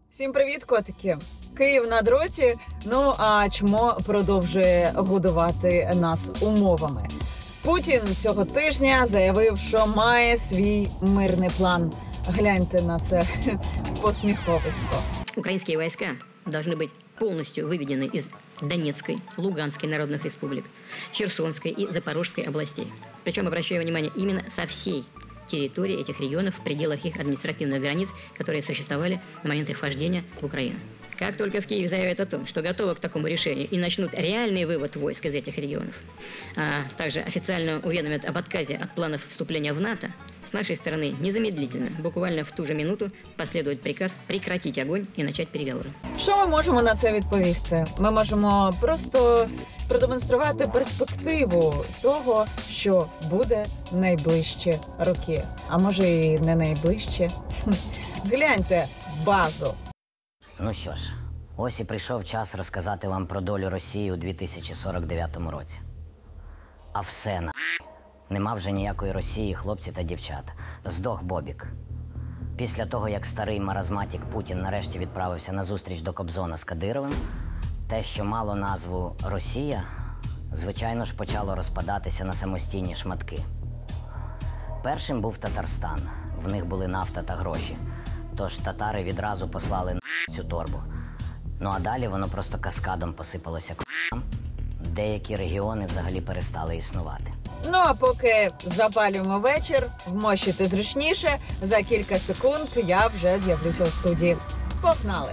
Всім привіт, котики! Київ на дроті, ну а чмо продовжує годувати нас умовами. Путін цього тижня заявив, що має свій мирний план. Гляньте на це посміховисько. Украинские войска должны быть полностью выведены из Донецкой, Луганской народных республик, Херсонской и Запорожской областей. Причем, обращаю внимание, именно со всей территории этих регионов в пределах их административных границ, которые существовали на момент их вхождения в Украину. Как только в Киеве заявят о том, что готовы к такому решению и начнут реальный вывод войск из этих регионов, а также официально уведомят об отказе от планов вступления в НАТО, с нашей стороны незамедлительно, буквально в ту же минуту, последует приказ прекратить огонь и начать переговоры. Що ми можемо на це відповісти? Ми можемо просто продемонструвати перспективу того, що буде найближчі роки. А може і не найближче. Гляньте базу. Ну що ж, ось і прийшов час розказати вам про долю Росії у 2049 році. А все на. Нема вже ніякої Росії, хлопці та дівчата. Здох Бобік. Після того, як старий маразматік Путін нарешті відправився на зустріч до Кобзона з Кадировим, те, що мало назву «Росія», звичайно ж почало розпадатися на самостійні шматки. Першим був Татарстан. В них були нафта та гроші. Тож татари відразу послали на цю торбу. Ну а далі воно просто каскадом посипалося к***ам. Деякі регіони взагалі перестали існувати. Ну а поки запалюємо вечір, вмощуйте зручніше, за кілька секунд я вже з'явлюся у студії. Погнали!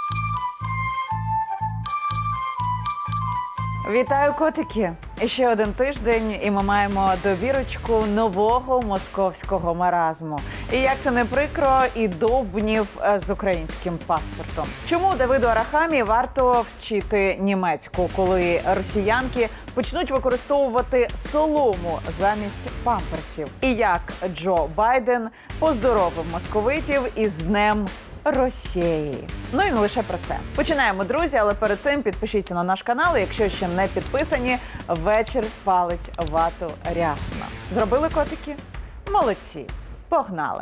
Вітаю, котики! Ще один тиждень, і ми маємо добірочку нового московського маразму. І як це не прикро, і довбнів з українським паспортом. Чому Давиду Арахамі варто вчити німецьку, коли росіянки почнуть використовувати солому замість памперсів? І як Джо Байден поздоровив московитів із Днем Росії. Ну і не лише про це. Починаємо, друзі, але перед цим підпишіться на наш канал, якщо ще не підписані. Вечір палить вату рясно. Зробили, котики? Молодці. Погнали.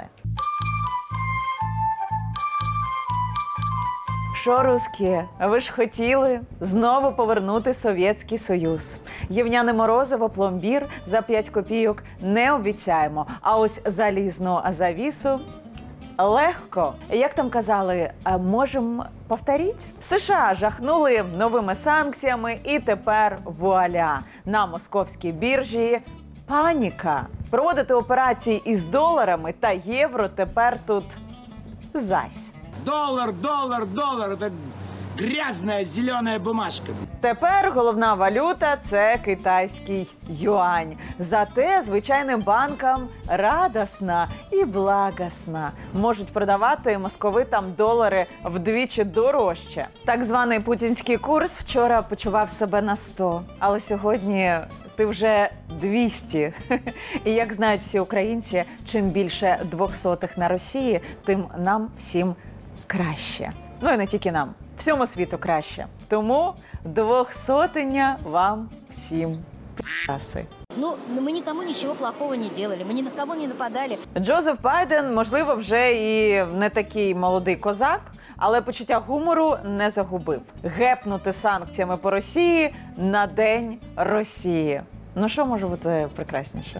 Шо, русські, ви ж хотіли знову повернути Совєтський Союз. Євняне Морозиво, пломбір за 5 копійок не обіцяємо. А ось залізну завісу легко. Як там казали, можемо повторити? США жахнули новими санкціями і тепер вуаля. На московській біржі паніка. Проводити операції із доларами та євро тепер тут зась. Доллар, это грязная зеленая бумажка. Тепер головна валюта – це китайський юань. Зате звичайним банкам радосна і благосна. Можуть продавати московитам долари вдвічі дорожче. Так званий путінський курс вчора почував себе на 100, але сьогодні ти вже 200. І як знають всі українці, чим більше 200-х на Росії, тим нам всім краще. Ну і не тільки нам. Всьому світу краще. Тому 200-ня вам всім п'яси. Ну, мы никому ничего плохого не делали, мы ни на кого не нападали. Джозеф Байден, можливо, вже і не такий молодий козак, але почуття гумору не загубив. Гепнути санкціями по Росії на День Росії. Ну що може бути прекрасніше?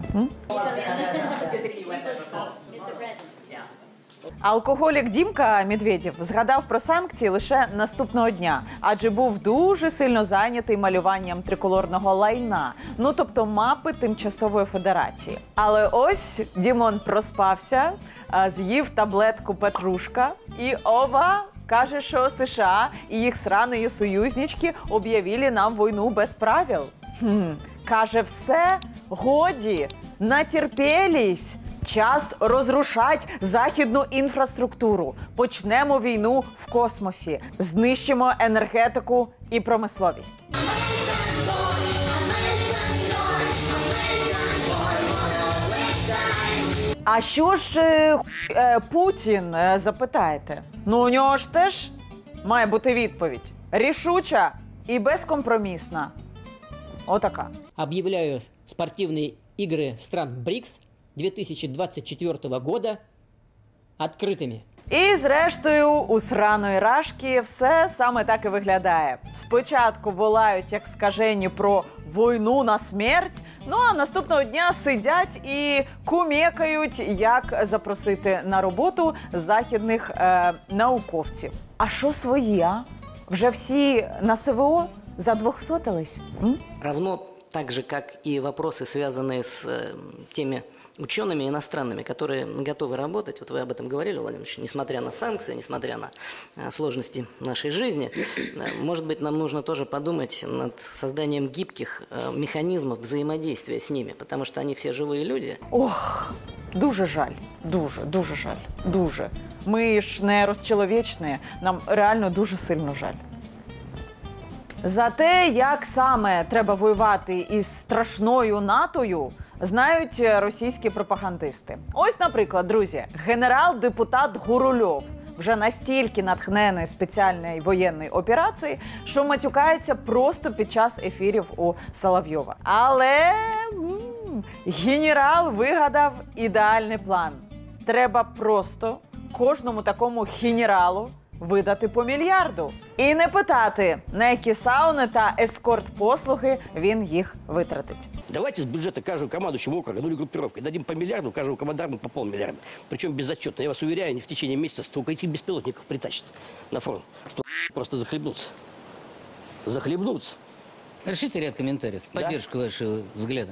Алкоголік Дімка Медведєв згадав про санкції лише наступного дня, адже був дуже сильно зайнятий малюванням триколорного лайна, ну тобто мапи Тимчасової Федерації. Але ось Дімон проспався, з'їв таблетку Петрушка і ова! Каже, що США і їх срані союзнички об'явили нам війну без правил. Каже, все, годі, натерпелись. Час розрушать західну інфраструктуру. Почнемо війну в космосі. Знищимо енергетику і промисловість. А що ж Путін, запитаєте? Ну, у нього ж теж має бути відповідь. Рішуча і безкомпромісна. Отака. Объявляю спортивные игры стран БРИКС 2024 года открытыми. І зрештою, у сраної Рашки все саме так і виглядає. Спочатку волають як скажені про війну на смерть, ну а наступного дня сидять і кумекають, як запросити на роботу західних науковців. А що свої, а? Вже всі на СВО задвохсотились? Равно так же, как и вопросы, связанные с теми учеными иностранными, которые готовы работать. Вот вы об этом говорили, Владимир Ильич, несмотря на санкции, несмотря на сложности нашей жизни, может быть, нам нужно тоже подумать над созданием гибких механизмов взаимодействия с ними, потому что они все живые люди. Ох, дуже жаль, дуже жаль, дуже. Ми ж не розчеловічні, нам реально дуже сильно жаль. За те, як саме треба воювати із страшною НАТОю, знають російські пропагандисти. Ось, наприклад, друзі, генерал-депутат Гурульов вже настільки натхнений спеціальної воєнної операції, що матюкається просто під час ефірів у Соловйова. Але генерал вигадав ідеальний план. Треба просто кожному такому генералу видати по мільярду. І не питати, на які сауни та ескорт-послуги він їх витратить. Давайте с бюджета каждого командующего округа, ну или группировки, дадим по миллиарду, каждому командарму по полмиллиарда. Причем безотчетно. Я вас уверяю, не в течение месяца столько этих беспилотников притащат на фронт, что просто захлебнуться. Захлебнуться. Решите ряд комментариев в поддержку вашего взгляда.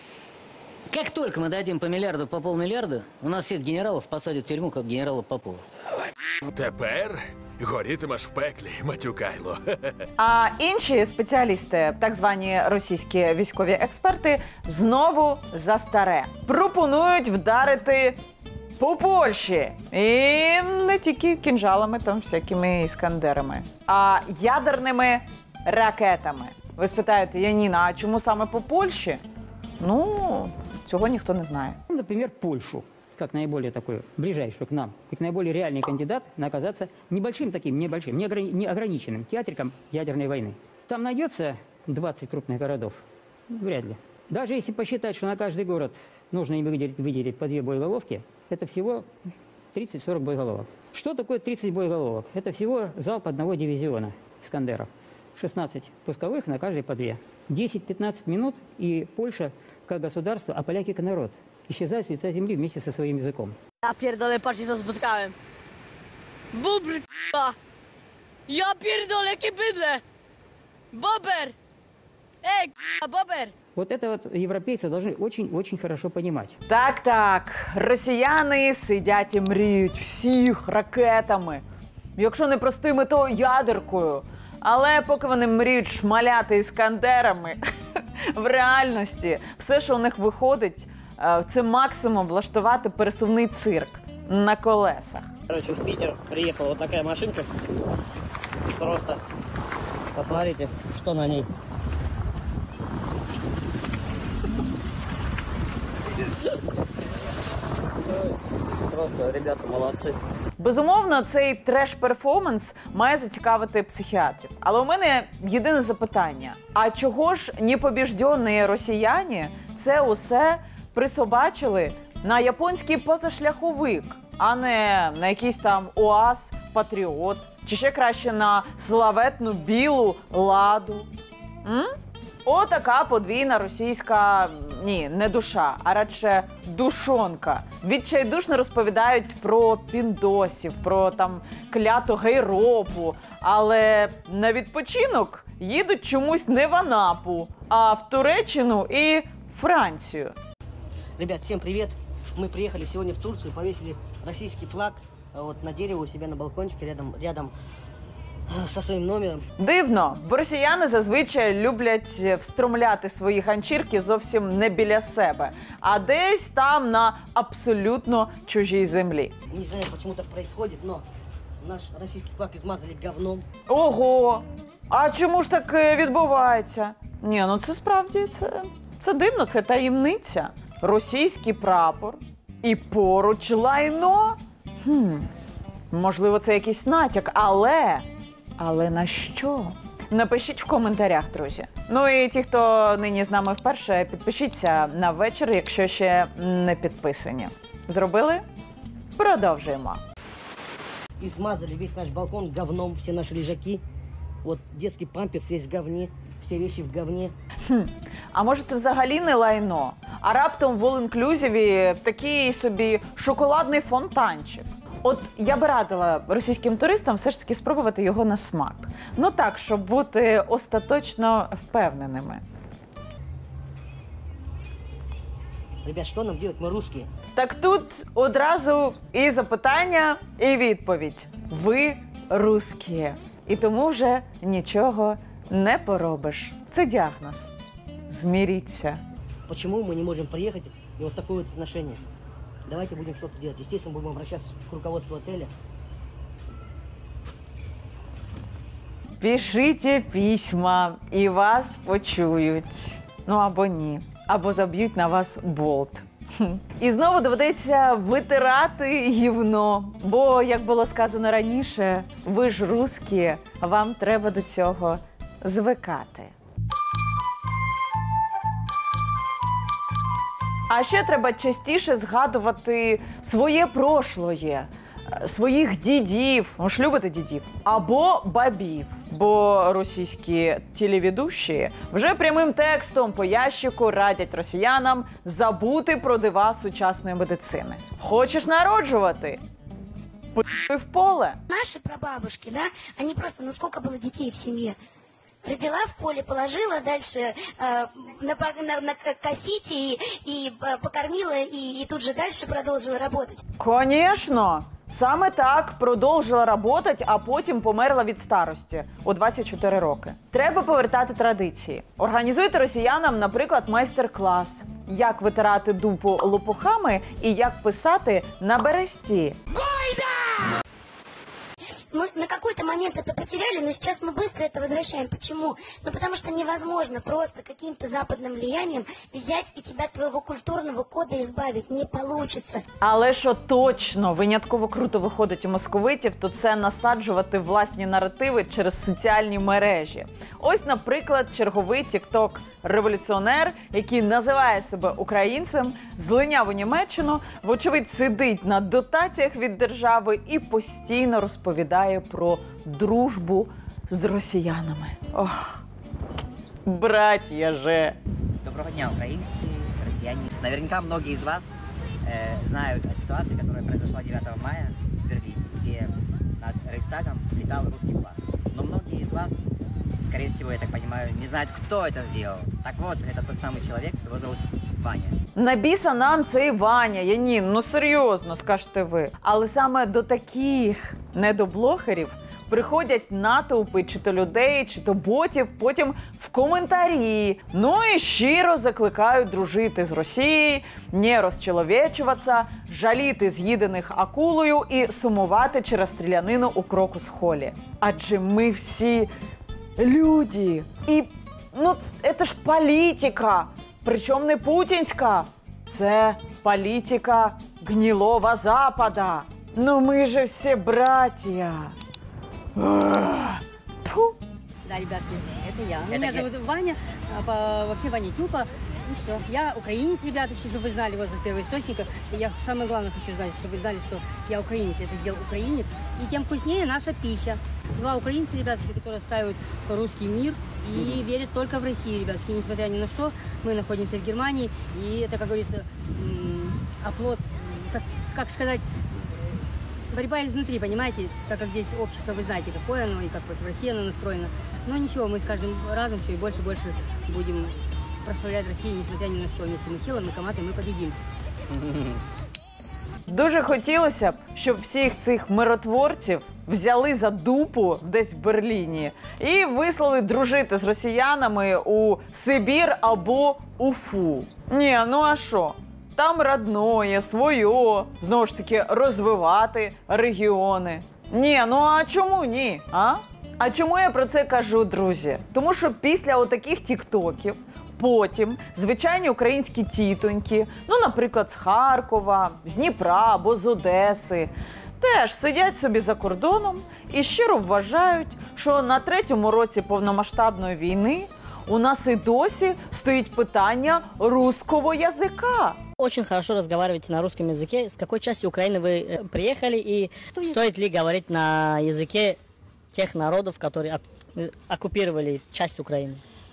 Как только мы дадим по миллиарду, по полмиллиарда, у нас всех генералов посадят в тюрьму, как генерала Попова. Тепер горітимеш в пеклі, матюкайло. А інші спеціалісти, так звані російські військові експерти, знову за старе. Пропонують вдарити по Польщі. І не тільки кінжалами, там всякими іскандерами, а ядерними ракетами. Ви спитаєте, Яніна, а чому саме по Польщі? Ну, цього ніхто не знає. Например, Польшу, как наиболее такой ближайший к нам, и наиболее реальный кандидат на оказаться небольшим таким, неограниченным театриком ядерной войны. Там найдется 20 крупных городов? Вряд ли. Даже если посчитать, что на каждый город нужно им выделить по 2 боеголовки, это всего 30-40 боеголовок. Что такое 30 боеголовок? Это всего залп одного дивизиона «Искандеров». 16 пусковых, на каждый по 2. 10-15 минут, и Польша как государство, а поляки как народ исчезают с лица земли вместе со своим языком. Ja pierdolę, patrzcie co spotkałem. Bubr, k***a. Ja pierdolę, jakie bydle. Bober. Ej, k***a, bober. Вот это вот европейцы должны очень-очень хорошо понимать. Так, росіяни сидять і мріють всіх ракетами. Якщо не простими, то ядеркою. Але поки вони мріють шмаляти іскандерами, в реальності все, що у них виходить, це максимум влаштувати пересувний цирк на колесах. Короче, в Питер приехала вот такая машинка. Просто посмотрите, что на ней. Просто ребята молодцы. Безумовно, цей треш-перформанс має зацікавити психіатрів. Але у мене єдине запитання. А чого ж непобіжденні росіяни це усе присобачили на японський позашляховик, а не на якийсь там УАЗ, Патріот, чи ще краще на славетну білу Ладу? Отака подвійна російська, не душа, а радше душонка. Відчайдушно розповідають про піндосів, про там кляту гейропу, але на відпочинок їдуть чомусь не в Анапу, а в Туреччину і Францію. Ребят, всем привет! Мы приехали сегодня в Турцию, повесили российский флаг вот на дерево у себя на балкончике рядом со своїм номером. Дивно, бо росіяни зазвичай люблять встромляти свої ганчірки зовсім не біля себе, а десь там на абсолютно чужій землі. Не знаю, почему так происходит, но наш російський флаг измазали говном. Ого! А чому ж так відбувається? Це справді, це дивно, це таємниця. Російський прапор і поруч лайно? Можливо, це якийсь натяк, але на що? Напишіть в коментарях, друзі. Ну і ті, хто нині з нами вперше, підпишіться на вечір, якщо ще не підписані. Зробили? Продовжуємо. и смазали весь наш балкон говном, все наши лежаки. Вот детский памперс весь в говне, все вещи в говне. А може це взагалі не лайно? А раптом в all-inclusive такий собі шоколадний фонтанчик. От я би радила російським туристам все ж таки спробувати його на смак. Ну так, щоб бути остаточно впевненими. Ребят, что нам делать? Мы русские. Так тут одразу і запитання, і відповідь. Ви русські. І тому вже нічого не поробиш. Це діагноз. Змиріться. Почему мы не можем приехать и вот такое вот отношение? Давайте будем что-то делать. Естественно, будем обращаться к руководству отеля. Пишіть письма, і вас почують. Ну або ні. Або заб'ють на вас болт. І знову доведеться витирати гівно. Бо, як було сказано раніше, ви ж русські, вам треба до цього звикати. А ще треба частіше згадувати своє прошлое, своїх дідів, ну ж любите дідів, або бабів. Бо російські телеведущі вже прямим текстом по ящику радять росіянам забути про дива сучасної медицини. Хочеш народжувати? П***й в поле. Наши прабабушки, да, они просто, ну сколько было детей в семье? Родила в поле, положила, дальше косить и покормила, и тут же дальше продолжила работать. Конечно! Саме так продовжила працювати, а потім померла від старості у 24 роки. Треба повертати традиції. Організуйте росіянам, наприклад, майстер-клас. Як витирати дупу лопухами і як писати на бересті. Мы на какой-то момент это потеряли, но сейчас мы быстро это возвращаем. Почему? Ну, потому что невозможно просто каким-то западным влиянием взять и тебя от твоего культурного кода избавить. Не получится. Але що точно винятково круто виходить у московитів, то це насаджувати власні наративи через соціальні мережі. Ось, наприклад, черговий тікток-революціонер, який називає себе українцем, злиняв у Німеччину, вочевидь сидить на дотаціях від держави і постійно розповідає про дружбу з росіянами. Ох, братья же! Доброго дня, украинцы, россияне. Наверняка многие из вас знают о ситуации, которая произошла 9 мая в Берлине, где над Рейхстагом летал русский флаг. Но многие из вас, скорее всего, я так понимаю, не знают, кто это сделал. Так вот, это тот самый человек, его зовут Ваня. На біса нам цей Ваня, Янін, ну серйозно, скажете ви. Але саме до таких недоблогерів приходять натовпи чи то людей, чи то ботів, потім в коментарі. Ну і щиро закликають дружити з Росією, не розчеловечуватися, жаліти з'їдених акулою і сумувати через стрілянину у Крокус-холі. Адже ми всі люди. І, ну, це ж політика. Причому не путінська. Це політика гнилого Запада. Ну ми же всі братья. Тьфу. Да, ребятки, это я. Меня зовут Ваня, вообще Ваня Тюпа. Ну что, я украинец, ребяточки, чтобы вы знали, вот за первоисточника. И я самое главное хочу знать, чтобы вы знали, что я украинец, это сделал украинец. И тем вкуснее наша пища. Два украинца, ребяточки, которые отстаивают русский мир и верят только в Россию, ребяточки. Несмотря ни на что, мы находимся в Германии, и это, как говорится, оплот, как сказать, борьба изнутри, понимаете, так как здесь общество, вы знаете, какое оно и как против России оно настроено. Но ничего, мы с каждым разом все и больше будем прославлять Россию, несмотря ни на что. Вместе мы силами, командой мы победим. Дуже хотілося б, щоб всіх цих миротворців взяли за дупу десь в Берліні і вислали дружити з росіянами у Сибір або Уфу. Ні, ну а що? Там родное, своє, знову ж таки, розвивати регіони. Ні, ну а чому ні, а? А чому я про це кажу, друзі? Тому що після отаких тіктоків потім звичайні українські тітоньки, ну, наприклад, з Харкова, з Дніпра або з Одеси, теж сидять собі за кордоном і щиро вважають, що на 3-му році повномасштабної війни у нас і досі стоїть питання руського язика. очень хорошо разговариваете на русском языке. С какой части Украины вы приехали и стоит ли говорить на языке тех народов, которые оккупировали часть Украины?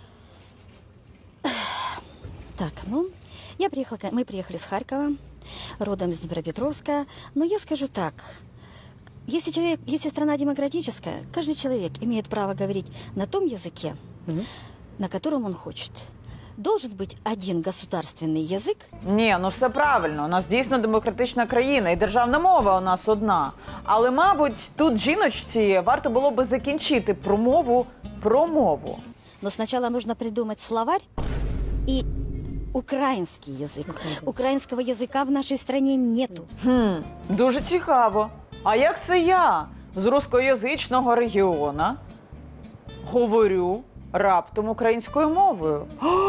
Так, ну, мы приехали с Харькова, родом из Днепропетровска. Но я скажу так, если страна демократическая, каждый человек имеет право говорить на том языке, на котором он хочет. Должен быть один государственний язик? Ні, ну все правильно. У нас дійсно демократична країна і державна мова у нас одна. Але, мабуть, тут жіночці варто було би закінчити про мову. Но сначала нужно придумать словарь и украинский язык. Украинского языка в нашей стране нету. Дуже цікаво. А як це я з рускоязичного регіону говорю раптом українською мовою?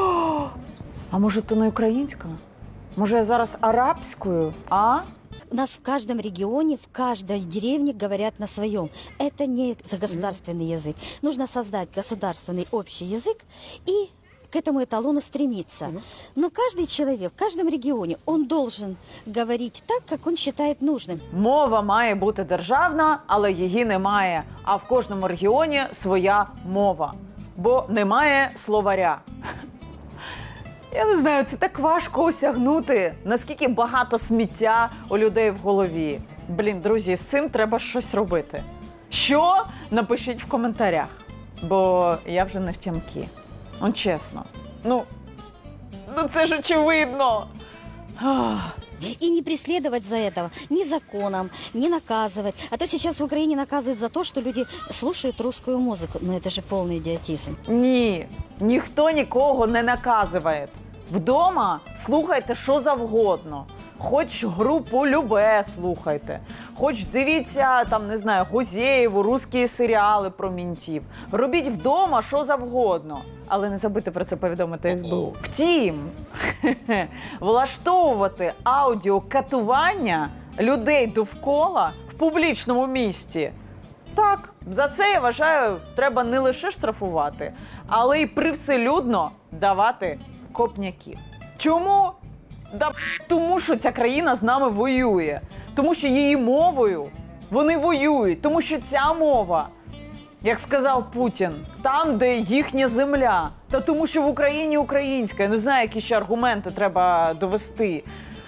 А може, то не українська? Може, я зараз арабською, а? У нас в каждом регионе, в каждой деревне говорят на своем. Это не государственный язык. Нужно создать государственный общий язык и к этому эталону стремиться. Но каждый человек в каждом регионе, он должен говорить так, как он считает нужным. Мова має бути державна, але її немає. А в кожному регіоні своя мова. Бо немає словаря. Я не знаю, це так важко осягнути, наскільки багато сміття у людей в голові. Блін, друзі, з цим треба щось робити. Що? Напишіть в коментарях, бо я вже не втямки. Ну, чесно. Ну це ж очевидно. И не преследовать за этого ни законом, ни наказывать. А то сейчас в Украине наказывают за то, что люди слушают русскую музыку. Но это же полный идиотизм. Ні, ніхто нікого не наказує. Вдома слухайте що завгодно. Хоч групу Любе слухайте, хоч дивіться, там, не знаю, Гузєєву, русські серіали про мінтів. Робіть вдома що завгодно. Але не забудьте про це повідомити СБУ. Втім, влаштовувати аудіокатування людей довкола в публічному місці. Так, за це, я вважаю, треба не лише штрафувати, але й привселюдно давати копняків. Чому? Тому що ця країна з нами воює. Тому що її мовою вони воюють. Тому що ця мова, як сказав Путін, там, де їхня земля. Та тому що в Україні українська. Я не знаю, які ще аргументи треба довести.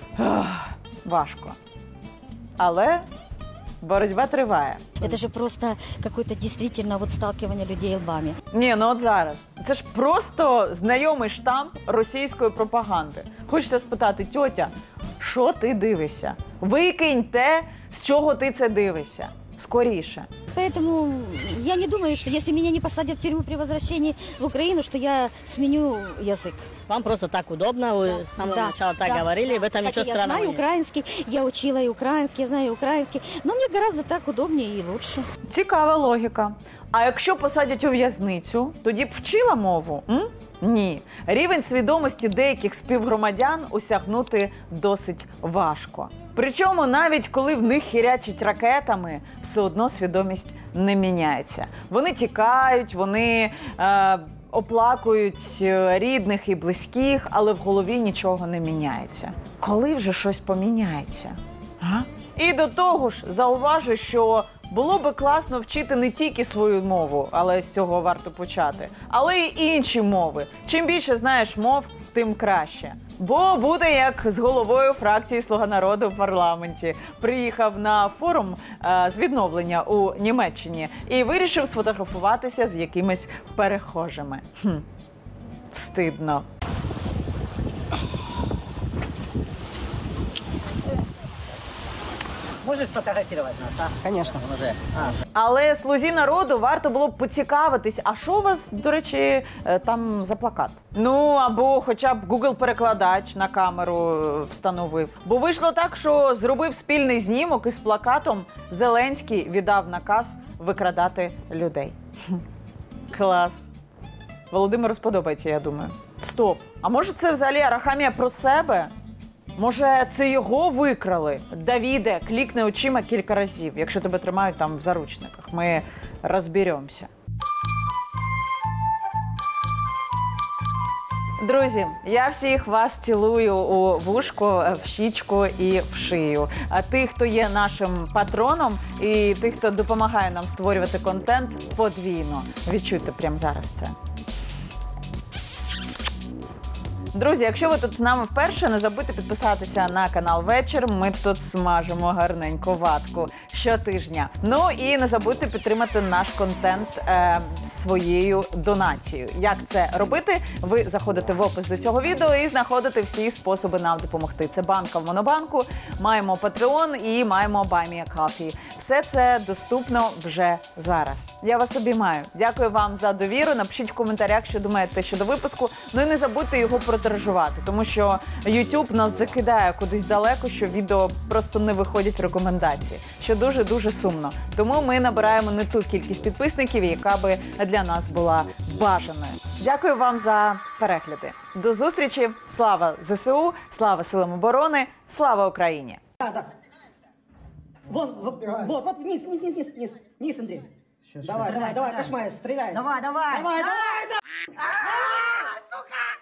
Важко. Але боротьба триває. Это же просто какое-то действительно вот сталкивание людей лбами. Ні, ну от зараз. Це ж просто знайомий штамп російської пропаганди. Хочеться спитати, тьотя, що ти дивишся? Викинь те, з чого ти це дивишся. Скоріше. Поэтому я не думаю, что если меня не посадят в тюрьму при возвращении в Украину, что я сменю язык. Вам просто так удобно, вы с самого начала так говорили, в этом ничего странного Я знаю нет. украинский, я учила и украинский, я знаю украинский, но мне гораздо так удобнее и лучше. Цікава логіка. А якщо посадять у в'язницю, тоді б вчила мову? Ні. Рівень свідомості деяких співгромадян осягнути досить важко. Причому навіть коли в них хірячать ракетами, все одно свідомість не міняється. Вони тікають, вони оплакують рідних і близьких, але в голові нічого не міняється. Коли вже щось поміняється? А? І до того ж, зауважу, що було би класно вчити не тільки свою мову, але з цього варто почати, але й інші мови. Чим більше знаєш мов, тим краще. Бо буде як з головою фракції «Слуга народу» в парламенті. Приїхав на форум з відновлення у Німеччині і вирішив сфотографуватися з якимись перехожими. Встидно. Можешь сфотографировать нас, а? Конечно. Але «Слузі народу» варто було б поцікавитись, а що у вас, до речі, там за плакат? Ну, або хоча б Google-перекладач на камеру встановив. Бо вийшло так, що зробив спільний знімок із плакатом «Зеленський віддав наказ викрадати людей». Клас. Володимиру сподобається, я думаю. Стоп, а може це взагалі Арахамія про себе? Може, це його викрали? Давіде, клікни очима кілька разів, якщо тебе тримають там в заручниках. Ми розберемося. Друзі, я всіх вас цілую у вушку, в щічку і в шию. А тих, хто є нашим патроном, і тих, хто допомагає нам створювати контент, подвійно. Відчуйте прямо зараз це. Друзі, якщо ви тут з нами вперше, не забудьте підписатися на канал «Вечір». Ми тут смажимо гарненьку ватку щотижня. Ну і не забудьте підтримати наш контент своєю донацією. Як це робити? Ви заходите в опис до цього відео і знаходите всі способи нам допомогти. Це банка в Монобанку, маємо Patreon і маємо Buy Me a Coffee. Все це доступно вже зараз. Я вас обіймаю. Дякую вам за довіру. Напишіть в коментарях, що думаєте щодо випуску. Ну і не забудьте його протиражувати, тому що YouTube нас закидає кудись далеко, що відео просто не виходять в рекомендації, що дуже-дуже сумно. Тому ми набираємо не ту кількість підписників, яка би для нас була бажаною. Дякую вам за перегляди. До зустрічі. Слава ЗСУ, слава Силам оборони, слава Україні! Вот, вниз, Андрей. Давай, кошмаришь, стреляй. Давай. Сука!